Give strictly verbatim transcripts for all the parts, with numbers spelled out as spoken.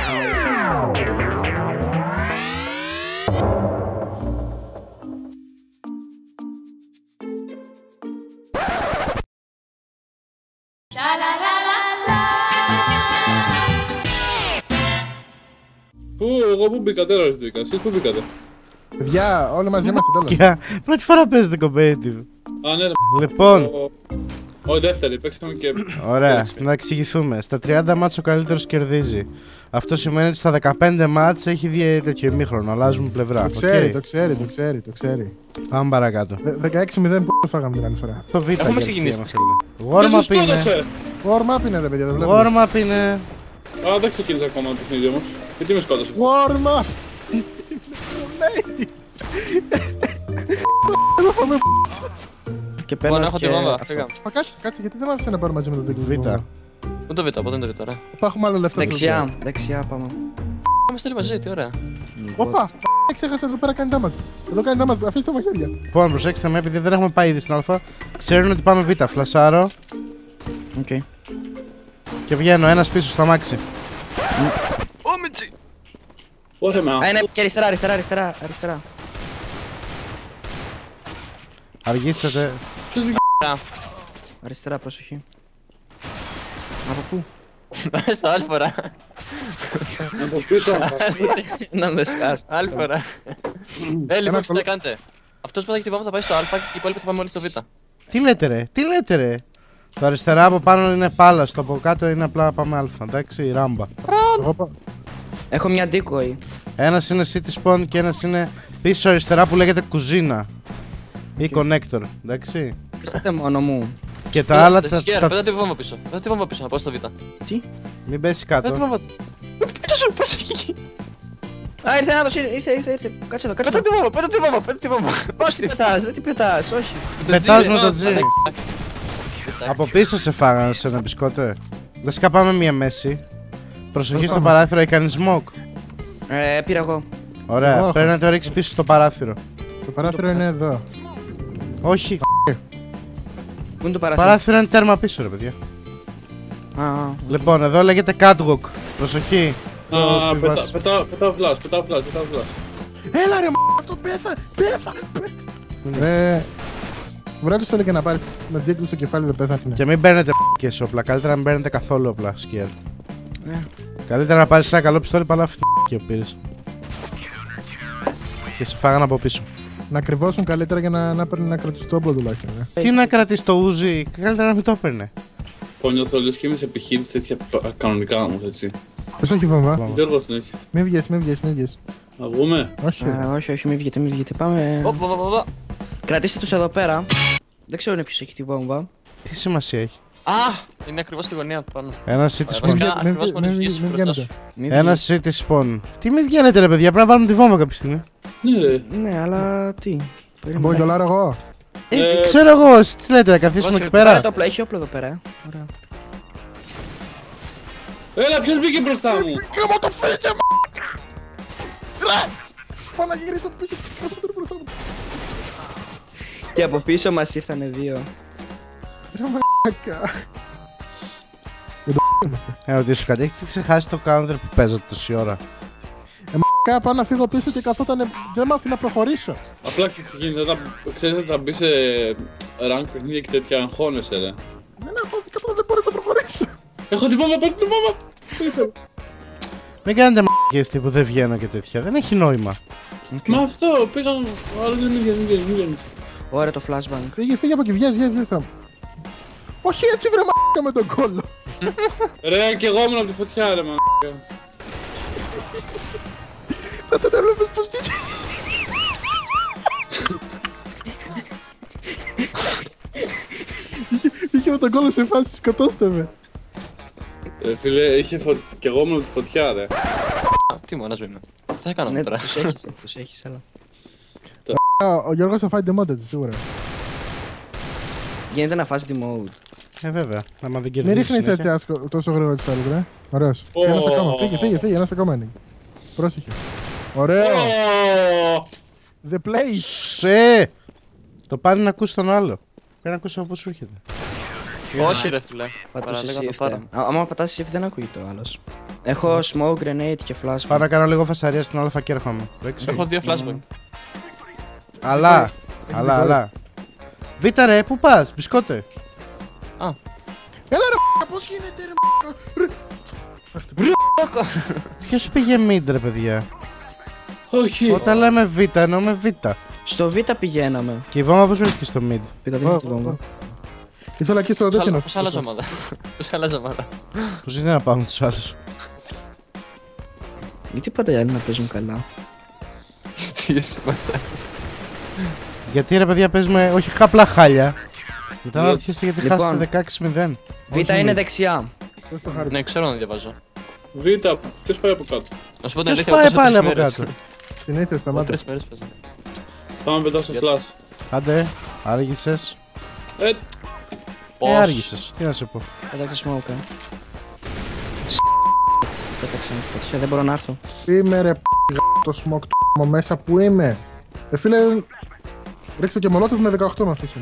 Πού, εγώ πού μπήκα τώρα στην δικά, εσείς πού μπήκατε? Παιδιά, όλοι μαζί είμαστε τέλος. Πρώτη φορά παίζετε competitive. Α, ναι, ρε. Λοιπόν. Όχι, δεύτερη, παίξαμε και. Ωραία, να εξηγηθούμε. Στα τριάντα μάτς ο καλύτερος κερδίζει. Αυτό σημαίνει ότι στα δεκαπέντε μάτς έχει δει τέτοιο ημίχρονο. Αλλάζουμε πλευρά. Το ξέρει, okay. το ξέρει, το ξέρει, το ξέρει. Πάμε παρακάτω. δεκαέξι μηδέν που το φάγαμε την άλλη φορά. Το β' έχουμε ξεκινήσει. Warm up είναι. Warm up είναι ρε παιδιά, δεν βλέπω. Warm up είναι. Α, δεν ξεκίνησε ακόμα το παιχνίδι όμως. Γιατί με σκότωσες? Warm up! Και παίρνω έχω τη βόμβα. Κάτσε, κάτσε, γιατί δεν μ' άφησε να πάρω μαζί με το δίκτυο. Πού το β', πότε είναι το β' τώρα? Έχουμε άλλο λεφτά. Δεξιά, δεξιά πάμε. Πάμε στο μαζί, τι ωραία. Όπα, ξέχασα εδώ πέρα κάνει damage. Εδώ κάνει damage, αφήστε μου χέρια. Λοιπόν, προσέξτε με, επειδή δεν έχουμε πάει ήδη στην Α, ξέρουν ότι πάμε Β. Φλασάρω. Οκ. Και βγαίνω ένας πίσω στο αμάξι. Όμιτσι! Ωραία, μα. Α, είναι και αριστερά, αριστερά, αριστερά, αριστερά. Αργήσατε. Αριστερά, προσοχή. Από πού? Στο άλλη φορά. Από πίσω. Να με σκάς. Άλλη φορά. Ε, λοιπόν, τι θα κάνετε? Αυτός που θα έχει τη βόμβα θα πάει στο Α και οι υπόλοιποι θα πάμε όλοι στο Β. Τι λέτε ρε, τι λέτε ρε. Το αριστερά από πάνω είναι πάλα, το από κάτω είναι απλά πάμε Α, εντάξει, ράμπα. Έχω μια decoy. Ένας είναι city spawn και ένας είναι πίσω αριστερά που λέγεται κουζίνα. Ή connector, εντάξει. Είστε μόνο μου. Και τα άλλα τα... Πέτα τη βόμβα πίσω, πέτα τη βόμβα πίσω, να πάω στο Β. Τι? Μην πέσει κάτω. Πέτα τη βόμβα. Πέτα σου, πας εκεί. Α, ήρθε ένας, ήρθε, ήρθε, ήρθε. Κάτσε εδώ, κάτσε εδώ. Πέτα τη βόμβα, πέτα τη βόμβα, πέτα τη βόμβα. Πώς την πετάς, δεν την πετάς, όχι. Πετάς με το G. Από πίσω σε φάγανε σε ένα μπισκότε. Δεν σκαπάμε μία μέση. Προσοχή στο παράθυρο, έχει κάνει smoke. Ε, πήρα εγώ. Ωραία, πρέπει να το ρίξεις πίσω στο παράθυρο. Το παράθυρο είναι εδώ. Όχι. Πού είναι το παράθυρο? Παράθυρο είναι τέρμα πίσω ρε παιδιά. Λοιπόν, εδώ λέγεται catwalk. Προσοχή. Πετάω flash, πετάω flash, πετάω flash. Έλα ρε μ***, αυτό πέθα, πέθα, πέθα. Ρε, βράδυ στο έλεγε να πάρεις με δίκλου στο κεφάλι, δεν πέθανε. Και μην παίρνετε και όπλα, καλύτερα να μην παίρνετε καθόλου όπλα, σκιέρ. Καλύτερα να πάρεις ένα καλό πιστόλι παρά αυτή και πήρες. Και σε φάγανε από πίσω. Να κρυβώσουν καλύτερα για να, να παίρνει να κρατήσει το όπλο τουλάχιστον. Ε. Τι να κρατήσει το ούζι, καλύτερα να μην το έπαιρνε. Πω νιώθω λες και είμαι σε επιχείρηση τέτοια κανονικά όμως έτσι. Πες όχι βόμβα. Γιώργος την έχει. Μην βγες, μην βγες, μην βγες. Αγούμε. Όχι. Α, όχι, όχι, μην βγείτε, μην βγείτε. Πάμε. Κρατήστε τους εδώ πέρα. Δεν ξέρω ποιος έχει τη βόμβα. Τι σημασία έχει? Α! Είναι ακριβώς στη γωνία του πάνω. Ένα city spawn. Μην βγαίνετε. Ένα city spawn. Τι μην βγαίνετε ρε παιδιά, πρέπει να βάλουμε τη βόμβα κάποια στιγμή. Ναι ρε. Ναι, αλλά τι. Μπορώ να γελάρω εγώ. Ε, ξέρω εγώ, εσείς τι λέτε, να καθίσουμε εκεί πέρα. Έχει όπλο εδώ πέρα. Ωραία. Έλα, ποιος μπήκε μπροστά μου? Κάμα το φύγε μ***. Ρε! Πάω να γυρίσω πίσω, κάτσε τώρα μπροστά μου. Και από πίσω μας ήρθανε δύο. Ρε μ***ακα. Ε, ότι σου κάτι, έχετε ξεχάσει το counter που παίζατε τόση ώρα. Ε, μ***ακα, πάω να φύγω πίσω και καθότανε, δεν μ' άφηνε να προχωρήσω. Απλά γίνεται, όταν ξέρεις ότι θα μπει σε rank παιχνίδια και τέτοια αγχώνεσαι ρε. Δεν αγχώθηκα, απλά δεν μπόρεσα να προχωρήσω. Έχω τη βόμβα, παίρνω τη βόμβα. Μην κάνετε μ***ες τύπου δεν βγαίνω και τέτοια, δεν έχει νόημα. Μα αυτό, πήγα, αλλά δεν μην βγαίνει, μην βγαίνει. Ωραία το flashbang. Φύγε, φύγε από εκεί, βγες, βγες, βγες. Όχι έτσι βρε μ***ακα με τον κόλλο. Ρε, κι εγώ ήμουν από τη φωτιά ρε μ***ακα. Θα τον έβλεπες πως βγήκε. Είχε με τον κόλλο σε φάση, σκοτώστε με. Ρε φίλε, είχε φωτιά, κι εγώ ήμουν από τη φωτιά ρε. Τι μόνος μου είμαι. Τι θα κάνω τώρα? Τους έχεις, τους έχεις, έλα. Ο Γιώργος θα φάει demoted σίγουρα. Γίνεται να φας demote. Ε, βέβαια, άμα δεν Μην κερδίσεις ρίχνεις συνέχεια. έτσι άσκο, τόσο γρήγορα τις φέρεις ρε. Ωραίος. Ένας ακόμα, φύγε, φύγε, φύγε, ένας ακόμα είναι. Πρόσεχε. Ωραίο. The place. Σε! Το πάνε να ακούσει τον άλλο. Πρέπει να ακούσει από πού σου έρχεται. Όχι ρε φίλε. Πατούσε shift. Άμα πατάς shift δεν ακούγεται ο άλλος. Έχω smoke, grenade και flashbang. Πάω να κάνω λίγο φασαρία στην αλφα και έρχομαι. Έχω δύο flashbang. Αλλά, αλλά, αλλά. Β' ρε, πού πας, μπισκότε. Α. Έλα ρε πώς γίνεται ρε Ποιος σου πήγε mid ρε παιδιά. Όχι. Όταν λέμε Β, εννοούμε Β. Στο Β πηγαίναμε. Και η βόμβα πώς βρέθηκε στο mid. Πήγα δίπλα τη βόμβα. Ήθελα και στο τέτοιο. Πώς άλλαζε ομάδα. Πώς άλλαζε ομάδα. Πώς είναι να πάμε τους άλλους. Γιατί πάντα οι άλλοι να παίζουν καλά. Τι είμαστε. Γιατί ρε παιδιά παίζουμε όχι απλά χάλια. Μετά να Yes. ρωτήσετε γιατί Λοιπόν. χάσετε δεκαέξι μηδέν. Β είναι δεξιά. Δες το χάρη. Ναι, ξέρω να διαβάζω. Β, ποιος πάει από κάτω. Να σου πω την Ποιος αλήθεια, πάει πέσα πάλι τρεις από μέρες. κάτω. Συνήθως σταμάτα. Τρεις μέρες παίζω. Πάμε πετάω στο flash. Άντε, άργησες. Ε, Ε, Πώς. άργησες. Τι να σε πω. Πέταξε smoke, ε. Πέταξε με φωτιά, δεν μπορώ να έρθω. Είμαι ρε το smoke το μέσα που είμαι. Ε φίλε, ρίξτε και μολότοφ με δεκαοκτώ με αφήσαμε.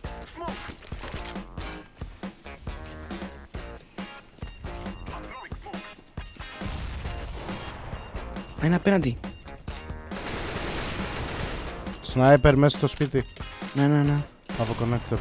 Α, είναι απέναντι. Σνάιπερ μέσα στο σπίτι. Ναι, ναι, ναι. Από connector.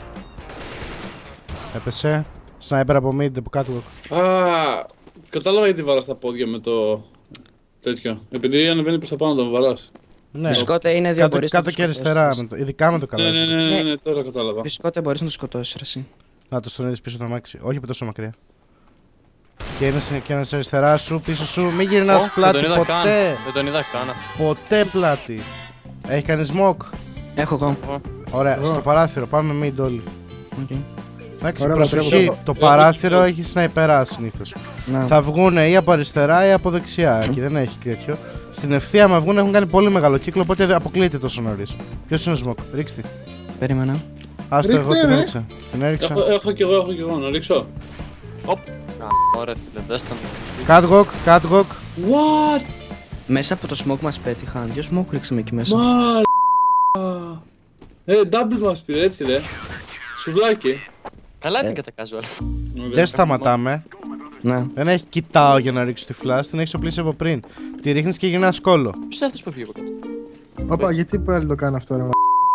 Έπεσε. Σνάιπερ από mid, από κάτω. α, κατάλαβα γιατί βαράς τα πόδια με το τέτοιο. Επειδή ανεβαίνει προς τα πάνω τον βαράς. Ναι, Μπισκότε είναι δύο, κάτω, μπορείς να κάτω το και αριστερά. σκοτώσεις. Με το, ειδικά με το Ναι, καλά. ναι, ναι, ναι, ναι, τώρα κατάλαβα. Μπισκότε μπορείς να το σκοτώσεις ρε εσύ. Να το στον είδες πίσω το αμάξι. Όχι από τόσο μακριά. Και ένας, και ένας αριστερά σου, πίσω σου. Μην γυρνάς Ω, πλάτη δεν τον είδα καν. ποτέ. Δεν τον είδα καν. Ποτέ πλάτη. Έχει κάνει smoke. Έχω εγώ. Ωραία, Εγώ. στο παράθυρο. Πάμε mid όλοι. Okay. Εντάξει, Ωραία, προσοχή. λατρεύω. Το Ε, παράθυρο ε, έχει σναϊπερά συνήθως. Ναι. Θα βγούνε ή από αριστερά ή από δεξιά. Εκεί δεν έχει τέτοιο. Στην ευθεία, μα βγουν, έχουν κάνει πολύ μεγάλο κύκλο, οπότε δεν αποκλείεται τόσο νωρίς. Ποιος είναι ο smoke, ρίξτε. Περίμενα. Άστο, εγώ Ρίξτε, την ρε. έριξα. Την έριξα. Έχω, έχω κι εγώ, έχω κι εγώ, να ρίξω. Οπ. Ωραία, φίλε, δες τον. Catwalk, catwalk. What? Μέσα από το smoke μας πέτυχαν. Δύο smoke ρίξαμε εκεί μέσα. Μαλάκα. Ε, double μας πήρε, έτσι ρε. Σουβλάκι. Καλά Ε. την κατά casual. Δεν σταματάμε. Ναι. Δεν έχει κοιτάω για να ρίξω τη flash, την έχει οπλίσει από πριν. Τη ρίχνεις και γυρνάς κόλλο. Ποιος είναι αυτός που πήγε από κάτω. Όπα, γιατί πάλι το κάνω αυτό ρε μα.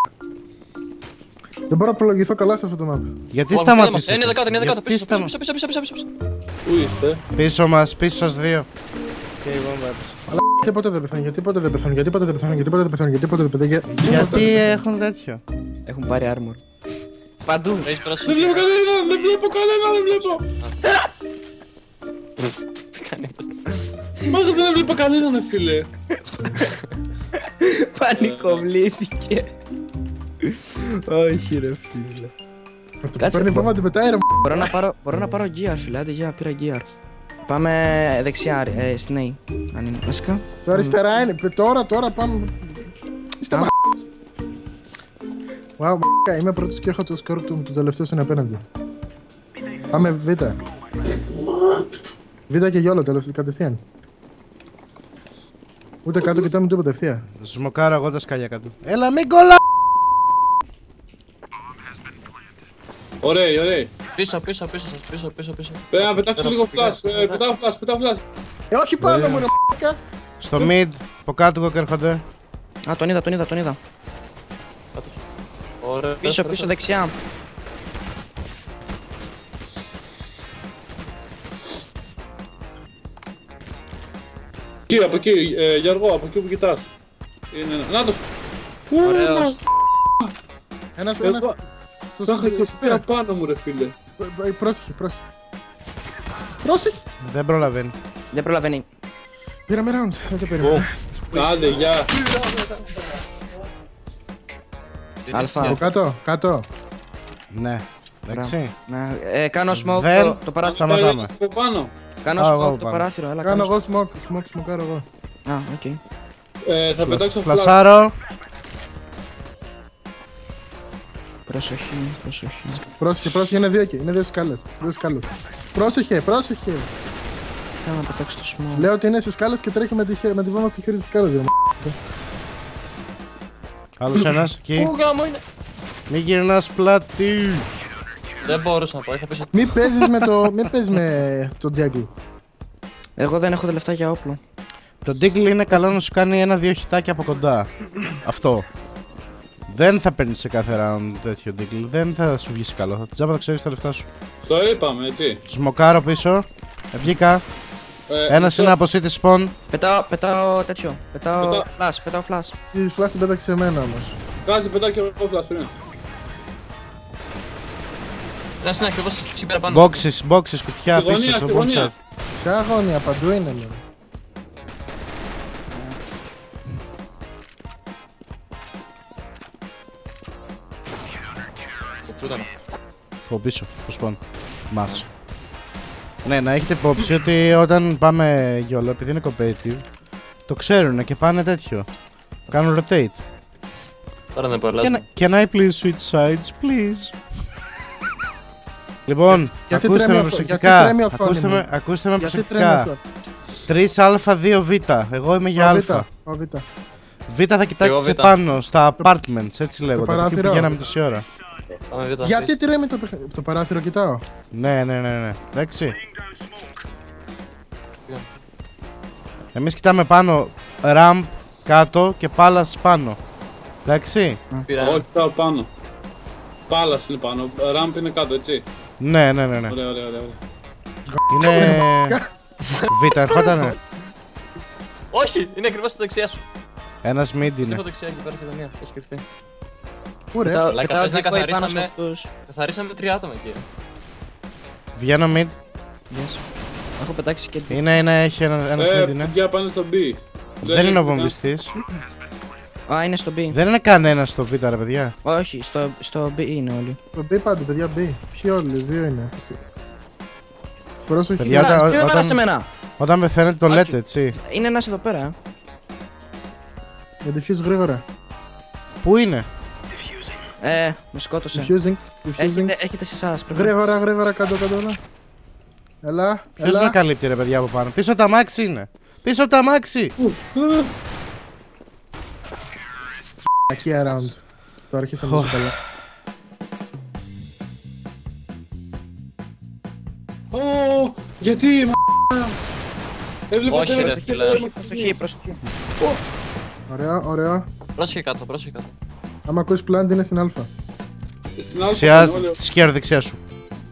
Δεν μπορώ να προλογηθώ καλά σε αυτό το map. Γιατί Ω, σταματήσατε. Είναι δεκάτο, είναι δεκάτο. Γιατί Πίσω, σταμα- πίσω, πίσω, πίσω, πίσω, πίσω. Πού είστε? Πίσω μας, πίσω σας δύο. Και η βόμβα έπεσε. Γιατί ποτέ δεν πεθάνει, γιατί ποτέ δεν πεθάνει, γιατί ποτέ δεν πεθάνει, γιατί ποτέ δεν πεθάνει, γιατί ποτέ δεν πεθάνει. για- Γιατί έχουν τέτοιο. Έχουν πάρει armor. Παντού. Έχεις περάσει. Δεν βλέπω κανένα, δεν βλέπω κανένα, δεν βλέπω. Τι κάνει αυτός. Μα δεν βλέπω κανένα, ναι, φίλε. Πανικοβλήθηκε. Όχι ρε φίλε. Να του Κάτσε, παίρνει μπο- βόμβα την πετάει ρε μα. Μπορώ να πάρω, μπορώ να πάρω gear φίλε, άντε για πήρα gear. Πάμε δεξιά, ε, στην A. Αν είναι βασικά. Το αριστερά είναι, πε- τώρα, τώρα πάμε. Είστε Α. μα. Wow, μα, είμαι πρώτος και έχω το σκορ του, του τελευταίου είναι απέναντι. Πάμε Β. Β και γιόλο, τελευταίο, κατευθείαν. Ούτε κάτω κοιτάμε τίποτα ευθεία. Θα σου σμοκάρω εγώ τα σκάλια κάτω. Έλα μην κολλά! Ωραία, ωραία. Πίσω, πίσω, πίσω, πίσω, πίσω, πίσω. Πρέπει να πετάξω λίγο flash, ε, πετάω flash, πετάω flash. Ε, όχι πάνω μου ρε μ***κα. Στο mid, από κάτω έρχονται. Α, τον είδα, τον είδα, τον είδα. Ωραία. Πίσω, πίσω, δεξιά. Εκεί, από εκεί, ε, Γιώργο, από εκεί που κοιτάς. Είναι ένα. Να το. Ωραίος. Ένας, ένας. Εγώ Στο θα είχα στο- χεστεί απάνω μου, ρε φίλε. Ε, Πρόσεχε, πρόσεχε. Πρόσεχε. Δεν προλαβαίνει. Δεν προλαβαίνει. Πήραμε round, δεν το πήραμε. Άντε, γεια. Αλφα. Από κάτω, κάτω. Ναι. Εντάξει. Ναι, ε, κάνω smoke Δεν το, το παράθυρο. σταματάμε. Από πάνω. Κάνω Α, εγώ smoke το πάνω. παράθυρο, έλα Κάνω κάνω. εγώ smoke, smoke, σμοκάρω εγώ. Α, οκ. Ε, θα πετάξω flash. Φλασάρω. Προσοχή, προσοχή. Πρόσεχε, πρόσεχε, είναι δύο εκεί, είναι δύο σκάλες. Δύο σκάλες. Πρόσεχε, πρόσεχε. Θέλω να πετάξω το smoke. Λέω ότι είναι σε σκάλες και τρέχει με τη, χε- με τη βόμβα στο χέρι της σκάλας. ρε μ***. Άλλος ένας εκεί. Πού γάμο είναι. Μην γυρνάς πλάτη. Δεν μπορούσα να πω, είχα πίσω. Μη παίζεις με το, μη παίζεις με το Diagle. Εγώ δεν έχω τα λεφτά για όπλο. Το Deagle είναι καλό να σου κάνει ένα-δύο χιτάκια από κοντά. Αυτό. Δεν θα παίρνει σε κάθε round τέτοιο Deagle. Δεν θα σου βγει καλό. Θα τζάμπα θα ξέρει τα λεφτά σου. Το είπαμε, έτσι. Σμοκάρω πίσω. Ε, βγήκα. Ε, Ένας είναι από city spawn. Πετάω, πετάω τέτοιο. Πετάω Πετά- flash, πετάω flash. Τη φλάστη την πέταξε σε μένα όμως. Κάτσε, πετάω και εγώ φλάς πριν. Ένας είναι ακριβώς εκεί πέρα πάνω. Boxes, boxes, κουτιά Στη πίσω γωνία, στο στη bomb site. γωνία. Ποια αγώνια, παντού είναι μωρέ. Πού ήταν? Από πίσω, στο spawn. Μας. Ναι, να έχετε υπόψη ότι όταν πάμε γιόλο, επειδή είναι competitive, το ξέρουν και πάνε τέτοιο. Κάνουν rotate. Τώρα δεν μπορεί Can να I, can I please switch sides, please? Λοιπόν, Γιατί ακούστε τρέμει με ο- γιατί προσεκτικά. τρέμει η οθόνη Ακούστε μου? με, ακούστε με Γιατί τρέμει προσεκτικά. αυτό. τρία α, δύο β. Εγώ είμαι για Ο Β, α. ο Β. Β θα κοιτάξει Εγώ Β. επάνω, στα apartments, έτσι λέγονται. Εκεί που παράθυρο. πηγαίναμε τόση ώρα. πάμε β' Γιατί τρέμει το, παιχνίδι- το παράθυρο, κοιτάω. Ναι, ναι, ναι, ναι. Εντάξει. Ποιο? Εμείς κοιτάμε πάνω, ramp κάτω και πάλας πάνω. Εντάξει. Πήρα. Όχι, κοιτάω πάνω. Πάλας είναι πάνω, ράμπ είναι κάτω, έτσι. Ναι, ναι, ναι, ναι. Ωραία, ωραία, ωραία. ωραία. Είναι... Β, ερχότανε. Όχι! Είναι ακριβώς στα δεξιά σου. Ένας mid είναι. Έχω δεξιά εκεί πέρα στη γωνία. Έχει κρυφτεί. Πού ρε. Πετάω, Λάκα, πετάω θες να decoy πάνω σε καθαρίσαμε- αυτούς. Καθαρίσαμε τρία άτομα εκεί. Βγαίνω mid. Yes. Έχω πετάξει και τι. Είναι, είναι, έχει ένα, ένας Ε, mid είναι. παιδιά πάνε στο B. Δεν είναι ο βομβιστής. Α, είναι στο B. Δεν είναι κανένας στο Β, ρε παιδιά. Όχι, στο, στο B είναι όλοι. Το B πάντε, παιδιά, B. Ποιοι όλοι, δύο είναι. Πρόσοχη. Παιδιά, Φλάς, όταν- ποιο έβαλα όταν- σε μένα. Όταν με φαίνεται το Όχι. λέτε, έτσι. Είναι ένας εδώ πέρα. Για defuse γρήγορα. Πού είναι? Ε, με σκότωσε. Defusing, defusing. Έχετε, έχετε σε εσάς. πρέπει να Γρήγορα, έχετε σε γρήγορα, κάτω, κάτω, όλα. Έλα, Ποιος να έλα. καλύπτει, ρε παιδιά, από πάνω? Πίσω από τα μάξι είναι. Πίσω από τα μάξι. Εκεί around. Το άρχισαμε Ω. τόσο καλά. Ω, γιατί, μα... Έβλεπα Όχι, τέλος, ρε, εκεί, φίλε. τέλος, Προσοχή, προσοχή. Ωραίο, ωραίο. Πρόσεχε κάτω, πρόσεχε κάτω. Άμα ακούσεις plant είναι στην α. Στην άλλη Δεξιά, πάνε όλοι. σκιάρ δεξιά σου.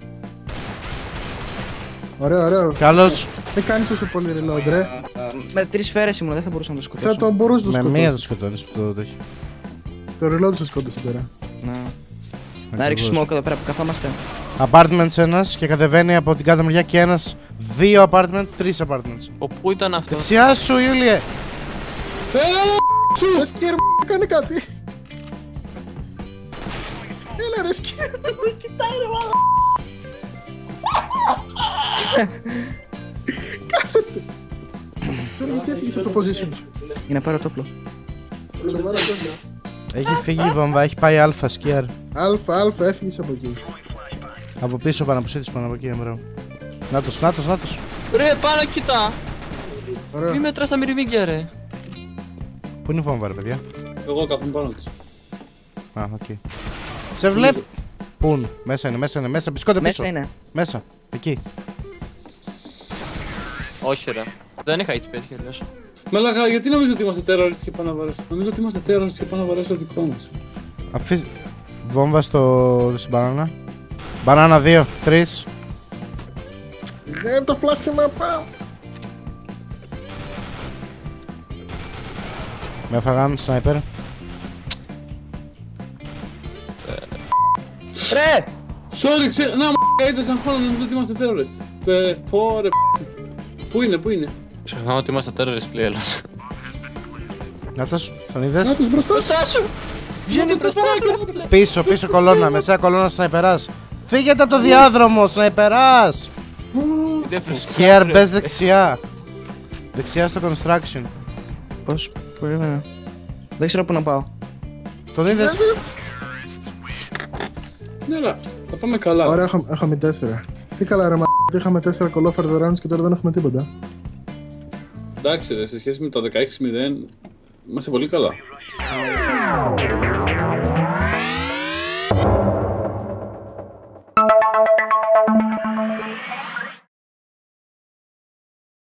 Ωραίο, ωραίο. Καλώς. Δεν κάνεις τόσο πολύ reload, ρε. Με τρεις σφαίρες ήμουν, δεν θα μπορούσα να το σκοτώσω. Θα τον μπορούσε να το Με μία θα σκοτώσεις. σκοτώνεις το τέτοιο. Το reload σε σκότωσε τώρα. Να. Να ρίξω smoke εδώ πέρα που καθόμαστε. Apartments ένας και κατεβαίνει από την κάτω μεριά και ένας. Δύο apartments, τρεις apartments. Ο, πού ήταν αυτό? Δεξιά σου, Ιούλιε. Ρε σκύρ μου, κάνει κάτι. Έλα ρε σκύρ μου, κοιτάει ρε μάλλον. Κάθεται. Τώρα γιατί έφυγες από το position σου. Για να πάρω το όπλο. Σοβαρά τώρα. Έχει φύγει η βόμβα, έχει πάει αλφα σκιάρ. Αλφα, αλφα, έφυγες από εκεί. Από πίσω πάνω, από πάνω από εκεί, μπρο. Νάτος, νάτος, νάτος. Ρε, πάνω κοίτα! Ωραίο. Μη μετράς τα μυριμήγκια, ρε. Πού είναι η βόμβα, ρε παιδιά? Εγώ κάθομαι πάνω της. Α, οκ. Σε βλέπω. Πού είναι? Μέσα είναι, μέσα είναι, μέσα. Μπισκότε πίσω. Μέσα είναι. Μέσα. Εκεί. Όχι, ρε. Δεν είχα έτσι πέτυχε, λες. Μαλάκα, γιατί νομίζω ότι είμαστε terrorists και πάνε να βαρέσουν. Νομίζω ότι είμαστε terrorists και πάνε να βαρέσουν το δικό μας. Αφήσ... Βόμβα στο... στην μπανάνα. Μπανάνα δύο, τρεις. Δεν το φλάστημα πάω. Με έφαγαν σνάιπερ. Ρε! Sorry, ξέρω, να μ***α, ήταν σαν χρόνο να νομίζω ότι είμαστε terrorists. Ε, πω ρε Πού είναι, πού είναι? Ξεχνάω ότι είμαστε terrorist, λέει έλας. Νάτος, τον είδες? Να τους μπροστά σου. Μπροστά σου! Βγαίνει μπροστά σου! Πίσω, πίσω κολόνα, μεσαία κολόνα σνάιπερας. Φύγετε από το διάδρομο, σνάιπερας! Είναι φρεσκά, Σκιάρ, ρε. μπες δεξιά. Δεξιά στο construction. Πώς, περίμενα. Δεν ξέρω πού να πάω. Τον είδες? Ναι, αλλά θα πάμε καλά. Ωραία, έχω- έχουμε τέσσερα. Τι καλά ρε μα, είχαμε τέσσερα κολόφερ rounds και τώρα δεν έχουμε τίποτα. Εντάξει, ρε, σε σχέση με το δεκαέξι μηδέν είμαστε πολύ καλά.